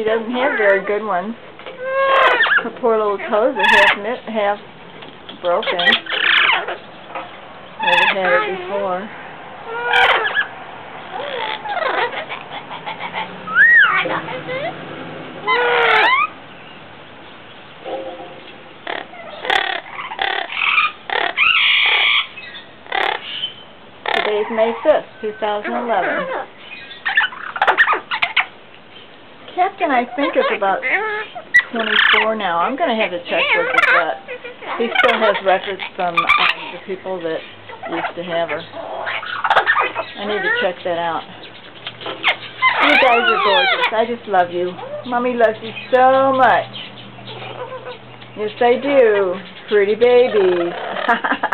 she doesn't have very good ones. Her poor little toes are half broken. Never had it before. Today's May 5th, 2011. Captain, I think, is about 24 now. I'm going to have to check with the vet. He still has records from the people that used to have her. I need to check that out. You guys are gorgeous. I just love you. Mommy loves you so much. Yes, I do. Pretty babies.